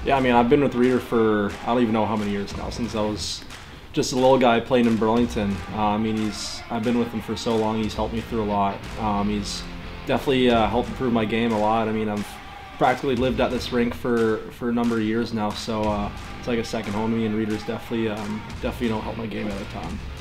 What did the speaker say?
Yeah, I mean, I've been with Reader for I don't even know how many years now, since I was just a little guy playing in Burlington. I mean, I've been with him for so long. He's helped me through a lot. He's definitely helped improve my game a lot. I mean, I've practically lived at this rink for a number of years now, so it's like a second home to me. And Reader's definitely helped my game at a time.